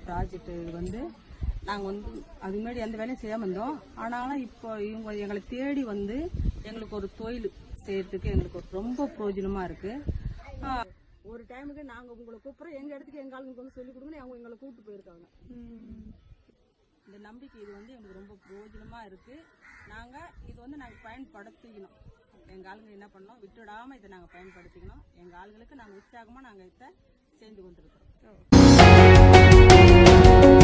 Project வந்து நாங்கள் வந்து அதுக்கு முன்னாடி எந்த வேலையும் செய்யாமல் இருந்தோம். ஆனாலும் இப்போ இவங்க எங்களை தேடி வந்து எங்களுக்கு ஒரு தொழில் செய்யறதுக்கு எங்களுக்கு ரொம்ப பிரயோஜனமாக இருக்குது. ஒரு டைமுக்கு நாங்கள் உங்களை கூப்பிட்றோம், எங்கள் இடத்துக்கு எங்கள் ஆளுங்களுக்கு வந்து சொல்லிக் கொடுங்கன்னு அவங்க எங்களை கூப்பிட்டு போயிருக்காங்க. இந்த நம்பிக்கை இது வந்து எங்களுக்கு ரொம்ப பிரயோஜனமாக இருக்குது. இது வந்து நாங்கள் பயன்படுத்திக்கணும். எங்கள் ஆளுங்க என்ன பண்ணோம், விட்டுடாமல் இதை நாங்கள் பயன்படுத்திக்கணும். எங்கள் ஆளுங்களுக்கு நாங்கள் உற்சாகமாக நாங்கள் இதை செஞ்சு கொண்டிருக்கிறோம்.